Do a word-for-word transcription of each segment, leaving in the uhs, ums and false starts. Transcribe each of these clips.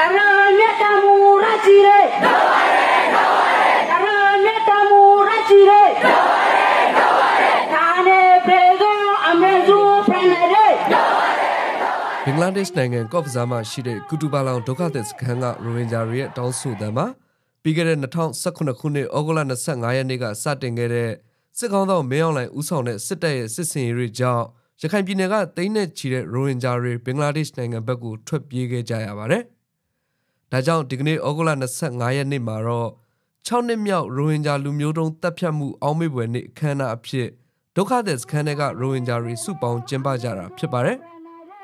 Bangladesh နိုင်ငံကော့ဖ်ဇာမှာရှိတဲ့ကူတူပါလောင်ဒုက္ခသည်စခန်းကရိုဟင်ဂျာတွေရဲ့တောင်းဆိုသံမှာပြီးခဲ့တဲ့၂၀၁၇ခုနှစ်ဩဂုတ်လ၂၅ရက်နေ့ကစတင်ခဲ့တဲ့စစ်ကောင်ဆောင်မင်းအောင်လှိုင်ဦးဆောင်တဲ့စစ်တပ်ရဲ့စစ်စင်ရေးတွေကြောင့်ရခိုင်ပြည်နယ်ကတိမ့်နဲ့ချီတဲ့ရိုဟင်ဂျာတွေဘင်္ဂလားဒေ့ရှ်နိုင်ငံဘက်ကိုထွက်ပြေးခဲ့ကြရပါတယ်။ဒါကြောင့်ဒီကနေ့ဩဂုတ်လ၂၅ရက်နေ့မှာတော့၆နှစ်မြောက်ရိုဟင်ဂျာလူမျိုးတုံးတပ်ဖြတ်မှုအောက်မေ့ပွဲနေ့အခမ်းအနားအဖြစ်ဒုက္ခသည်စခန်းတွေကရိုဟင်ဂျာတွေစုပေါင်းကျင်းပကြတာဖြစ်ပါတယ်။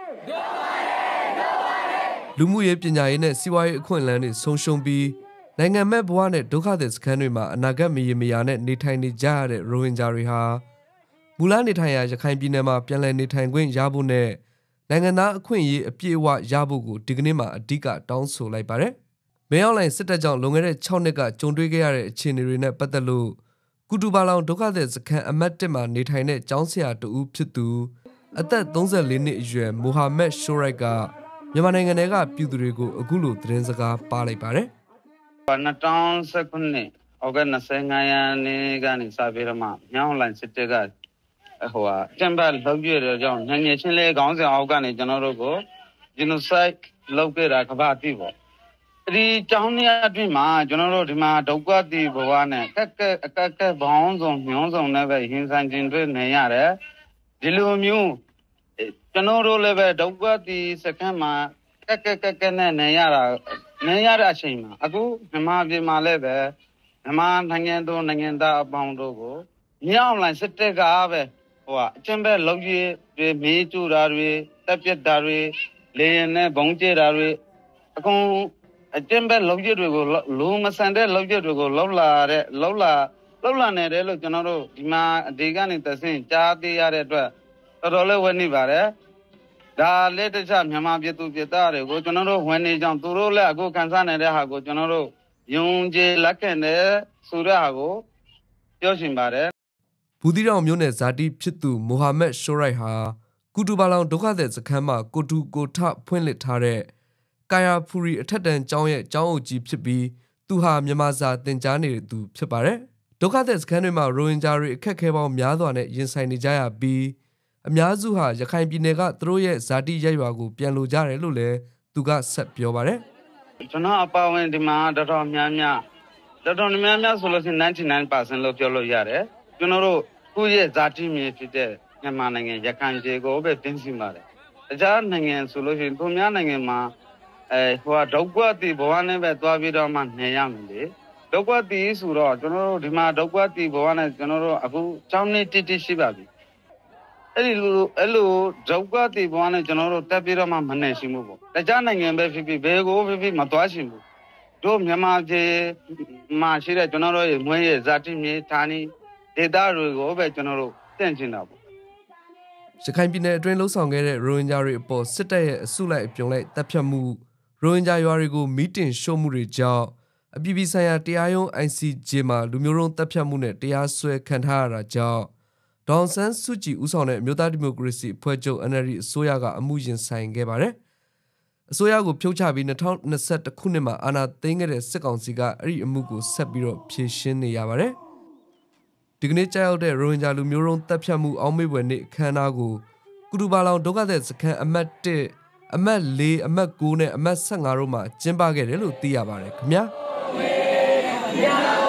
လူမှုရေးပညာရေးနဲ့စီးပွားရေးအခွင့်အလမ်းတွေဆုံးရှုံးပြီးနိုင်ငံမဲ့ဘဝနဲ့ဒုက္ခသည်စခန်းတွေမှာအနာဂတ်မရေမရာနဲ့နေထိုင်နေကြရတဲ့ရိုဟင်ဂျာတွေဟာမူလနေထိုင်ရာရခိုင်ပြည်နယ်မှာပြန်လည်နေထိုင်ခွင့်ရဖို့နဲ့နိုင်ငံသားအခွင့်အရေးအပြည့်အဝရဖို့ကိုဒီကနေ့မှာအဓိကတောင်းဆိုလိုက်ပါတယ်။မင်းအောင်လှိုင်စစ်တပ်ကြောင့်လွန်ခဲ့တဲ့၆နှစ်ကကြုံတွေ့ခဲ့ရတဲ့အခြေအနေတွေနဲ့ပတ်သက်လို့ကူတူပါလောင်ဒုက္ခသည်စခန်းအမတ်တစ်မှာနေထိုင်တဲ့ကျောင်းဆရာတဦးဖြစ်သူအသက်၃၄နှစ်အရွယ်မိုဟာမက်ရှိုရိုက်ကမြန်မာနိုင်ငံထဲကပြည်သူတွေကိုအခုလိုသတင်းစကားပါလိုက်ပါတယ်။၂၀၁၇ဩဂုတ်၂၅ရက်နေ့ကနေစပြီးတော့မှမြောင်းလိုင်းစစ်တပ်ကဟိုဟာကျန်ပါလောက်ပြတဲ့ကြောင့်ငငယ်ချင်းလေးခေါင်းဆောင်အောက်ကနေကျွန်တော်တို့ကို genocide လုပ်ခဲ့တာကဘာတိပေါ့။ဒီကျောင်းနေအတွင်းမှာကျွန်တော်တို့ဒီမှာဒုက္ခတိဘဝနဲ့ကက်ကက်အကက်ကက်ဘောင်းဆောင်ညွှန်းဆောင်နဲ့ပဲရင်ဆိုင်ခြင်းတွေနေရတယ်။ဒီလိုမျိုးကျွန်တော်တို့လည်းပဲဒုက္ခတိစခန်းမှာကက်ကက်ကက်ကက်နဲ့နေရတာနေရတဲ့အချိန်မှာအခုမြန်မာပြည်မှာလည်းပဲမြန်မာနိုင်ငံသူနိုင်ငံသားအပေါင်းတို့ကိုမြောင်းလိုင်းစစ်တပ်ကပဲဟိုအကျဉ်းပဲလောက်ကြီးတွေမေးကျူတာတွေတက်ပြက်တာတွေလေရင်နဲ့ဘုံကျဲတာတွေအကုန်အကျဉ်းပဲလောက်ကြီးတွေကိုလူမဆန်တဲ့လောက်ကြီးတွေကိုလောက်လာတဲ့လောက်လာလောက်လာနေတယ်လို့ကျွန်တော်တို့ဒီမှာဒီကနေသစင်ကြားသေးရတဲ့အတွက်တော်တော်လေးဝယ်နေပါတယ်ဒါလက်တခြားမြန်မာပြည်သူပြည်သားတွေကိုကျွန်တော်တို့ဝင်နေကြောင်းသူတို့လည်းအခုခံစားနေတဲ့ဟာကိုကျွန်တော်တို့ယုံကြည်လက်ခံတဲ့ဆိုတဲ့ဟာကိုပြောရှင်ပါတယ်ဘူးသီးတောင်မြို့နယ်ဇာတိဖြစ်သူမိုဟာမက်ရှိုရိုက်ဟာကူတူပါလောင်ဒုက္ခသည်စခန်းမှာကိုတူကိုထဖွင့်လှစ်ထားတဲ့ကာယာဖူရီအထက်တန်းကျောင်းရဲ့ကျောင်းအုပ်ကြီးဖြစ်ပြီးသူဟာမြန်မာစာသင်ကြားနေတဲ့သူဖြစ်ပါတယ်ဒုက္ခသည်စခန်းတွေမှာရိုဟင်ဂျာတွေအခက်အခဲပေါင်းများစွာနဲ့ရင်ဆိုင်နေကြရပြီးအများစုဟာရခိုင်ပြည်နယ်ကသူတို့ရဲ့ဇာတိရပ်ရွာကိုပြန်လိုကြတယ်လို့လည်းသူကဆက်ပြောပါတယ်ကျွန်တော်အပါဝင်ဒီမှာတော်တော်များများတော်တော်များများဆိုလို့ရှိရင်ninety-nine percent လို့ပြောလို့ရတယ်ကျွန်တော်တို့ကိုယ့်ရဲ့ဇာတိမြေဖြစ်တဲ့မြန်မာနိုင်ငံရခိုင်ပြည်ကိုပဲတင်းစီပါတယ်တခြားနိုင်ငံဆိုလို့ရှိရင်သူများနိုင်ငံမှာအဲဟိုဒုက္ခတိဘဝနဲ့ပဲသွားပြီးတော့မှနေရမယ်လေဒုက္ခတိဆိုတော့ကျွန်တော်တို့ဒီမှာဒုက္ခတိဘဝနဲ့ကျွန်တော်တို့အခု၆နှစ်တိတိရှိပါပြီအဲ့ဒီလိုအဲ့လိုဒုက္ခတိဘဝနဲ့ကျွန်တော်တို့တက်ပြီးတော့မှမနေရှိမှုပေါ့တခြားနိုင်ငံပဲဖြစ်ဖြစ်ဘယ်ကိုဖြစ်ဖြစ်မသွားရှိဘူးတို့မြန်မာပြည်မှာရှိတဲ့ကျွန်တော်တို့ရဲ့မွေးရဲ့ဇာတိမြေဌာနီဒေသတွေကိုပဲကျွန်တော်တို့တင့်ချင်တာပေါ့ရခိုင်ပြည်နယ်အတွင်းလှုပ်ဆောင်ခဲ့တဲ့ရိုဟင်ဂျာတွေအပေါ်စစ်တပ်ရဲ့အစုလိုက်အပြုံလိုက်တပ်ဖြတ်မှုရိုဟင်ဂျာရွာတွေကိုမီးတင်ရှို့မှုတွေကြောင့်အပြည်ပြည်ဆိုင်ရာတရားရုံး I C J မှာလူမျိုးတုံးတပ်ဖြတ်မှုနဲ့တရားစွဲခံထားရတာကြောင့်ဒေါန်ဆန်းစုကြည်ဦးဆောင်တဲ့အမျိုးသားဒီမိုကရေစီအဖွဲ့ချုပ် N L D အစိုးရကအမှုရင်ဆိုင်ခဲ့ပါတယ်။အစိုးရကိုဖြုတ်ချပြီး၂၀၂၁ခုနှစ်မှာအာဏာသိမ်းခဲ့တဲ့စစ်ကောင်စီကအဲ့ဒီအမှုကိုဆက်ပြီးတော့ဖြေရှင်းနေရပါတယ်။ဒီကနေ့ကြောက်တဲ့ရိုဟင်ဂျာလူမျိုးတုံးတပ်ဖြတ်မှုအောက်မေ့ပွဲနေ့အခမ်းအနားကိုကူတူပါလောင်ဒုက္ခသည်စခန်းအမှတ်၁အမှတ်၄အမှတ်၉နဲ့အမှတ်၁၅တို့မှာကျင်းပခဲ့တယ်လို့သိရပါတယ်ခင်ဗျာ။